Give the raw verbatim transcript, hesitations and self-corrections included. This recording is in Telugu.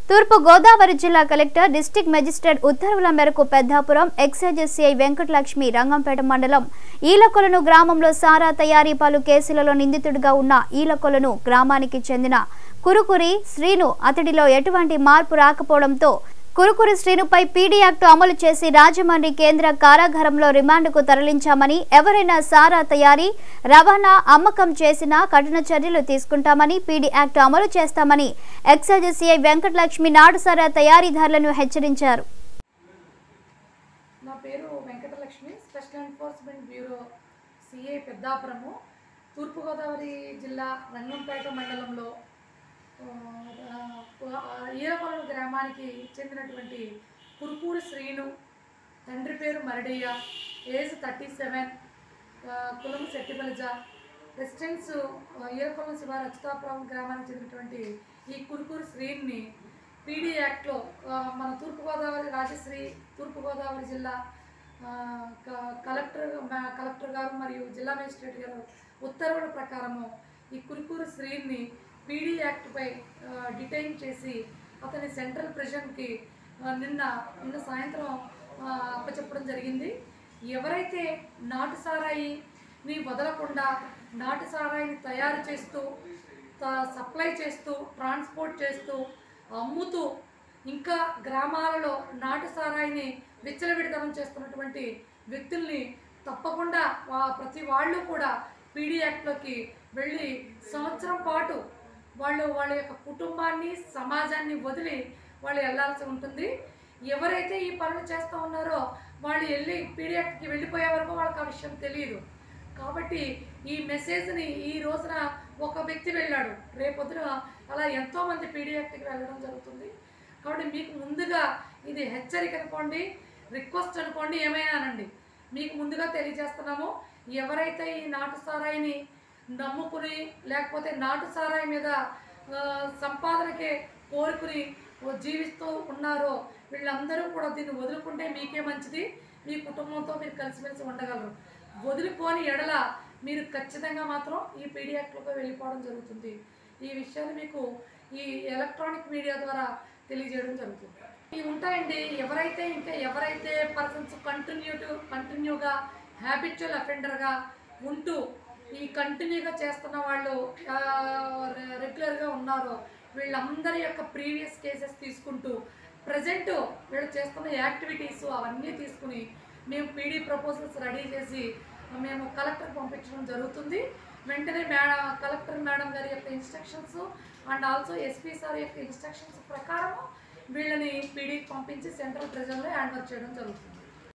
తూర్పు గోదావరి జిల్లా కలెక్టర్ డిస్ట్రిక్ట్ మెజిస్ట్రేట్ ఉత్తర్వుల మేరకు పెద్దాపురం ఎక్సైజ్ సిఐ వెంకటలక్ష్మి రంగంపేట మండలం ఈలకొలను గ్రామంలో సారా తయారీ పలు కేసులలో నిందితుడిగా ఉన్న ఈలకొలను గ్రామానికి చెందిన కురుకురి శ్రీను అతడిలో ఎటువంటి మార్పు రాకపోవడంతో కురుకురి శ్రీనుపై పీడీ యాక్ట్ అమలు చేసి రాజమండ్రి కేంద్ర కారాగారంలో రిమాండ్కు తరలించామని, ఎవరైనా సారా తయారీ రవాణా అమ్మకం చేసినా కఠిన చర్యలు తీసుకుంటామని, పీడీ యాక్ట్ అమలు చేస్తామని ఎక్సైజ్ సిఐ వెంకటలక్ష్మి నాడు సారా తయారీదారులను హెచ్చరించారు. నా పేరు Venkatalakshmi, special enforcement bureau C I Peddapuram, తూర్పుగోదావరి జిల్లా రంగంపేట మండలంలో ఈలకొలను గ్రామానికి చెందినటువంటి కురుకూరి శ్రీను, తండ్రి పేరు మరడయ్య, ఏజ్ థర్టీ సెవెన్, కులం సెట్టిబలిజ, రెసిడెన్స్ ఈలకొలను శివారు అచ్యుతాపురం గ్రామానికి చెందినటువంటి ఈ కురుకూరి శ్రీని పీడీ యాక్ట్లో మన తూర్పుగోదావరి రాజశ్రీ తూర్పుగోదావరి జిల్లా కలెక్టర్ కలెక్టర్ గారు మరియు జిల్లా మేజిస్ట్రేట్ గారు ఉత్తర్వుల ప్రకారము ఈ కురుకూరి శ్రీని పీడీ యాక్ట్పై డిటైన్ చేసి అతని సెంట్రల్ ప్రిజన్కి నిన్న నిన్న సాయంత్రం అప్పచెప్పడం జరిగింది. ఎవరైతే నాటు సారాయిని వదలకుండా నాటు సారాయిని తయారు చేస్తూ సప్లై చేస్తూ ట్రాన్స్పోర్ట్ చేస్తూ అమ్ముతూ ఇంకా గ్రామాలలో నాటు సారాయిని విచ్చలవిడితనం చేస్తున్నటువంటి వ్యక్తుల్ని తప్పకుండా ప్రతి వాళ్ళు కూడా పీడీ యాక్ట్లోకి వెళ్ళి సంవత్సరం పాటు వాళ్ళు వాళ్ళ యొక్క కుటుంబాన్ని సమాజాన్ని వదిలి వాళ్ళు వెళ్ళాల్సి ఉంటుంది. ఎవరైతే ఈ పనులు చేస్తూ ఉన్నారో వాళ్ళు వెళ్ళి పీడీ యాక్ట్కి వెళ్ళిపోయే వరకు వాళ్ళకి ఆ విషయం తెలియదు. కాబట్టి ఈ మెసేజ్ని ఈ రోజున ఒక వ్యక్తి వెళ్ళాడు, రేపొద్దున అలా ఎంతోమంది పీడీ యాక్ట్కి వెళ్ళడం జరుగుతుంది. కాబట్టి మీకు ముందుగా ఇది హెచ్చరిక అనుకోండి, రిక్వెస్ట్ అనుకోండి, ఏమైనానండి మీకు ముందుగా తెలియజేస్తున్నాము. ఎవరైతే ఈ నాటు సారాయిని నమ్ముకుని లేకపోతే నాటు సారాయి మీద సంపాదనకే కోరుకుని జీవిస్తూ ఉన్నారో వీళ్ళందరూ కూడా దీన్ని వదులుకుంటే మీకే మంచిది, మీ కుటుంబంతో మీరు కలిసిమెలిసి ఉండగలరు. వదులుకొని ఎడల మీరు ఖచ్చితంగా మాత్రం ఈ పీడీ యాక్ట్లోకి వెళ్ళిపోవడం జరుగుతుంది. ఈ విషయాన్ని మీకు ఈ ఎలక్ట్రానిక్ మీడియా ద్వారా తెలియజేయడం జరుగుతుంది. ఇవి ఉంటాయండి. ఎవరైతే ఇంకా ఎవరైతే పర్సన్స్ కంటిన్యూ కంటిన్యూగా హ్యాబిచువల్ అఫెండర్గా ఉంటూ ఈ కంటిన్యూగా చేస్తున్న వాళ్ళు రెగ్యులర్గా ఉన్నారో వీళ్ళందరి యొక్క ప్రీవియస్ కేసెస్ తీసుకుంటూ ప్రజెంట్ వీళ్ళు చేస్తున్న యాక్టివిటీస్ అవన్నీ తీసుకుని మేము పీడీ ప్రపోజల్స్ రెడీ చేసి మేము కలెక్టర్ పంపించడం జరుగుతుంది. వెంటనే మేడం కలెక్టర్ మేడం గారి యొక్క instructions and also SP sir యొక్క ఇన్స్ట్రక్షన్స్ ప్రకారం వీళ్ళని పీడీకి పంపించి సెంట్రల్ ప్రిజన్లో హ్యాండ్ ఓవర్ చేయడం జరుగుతుంది.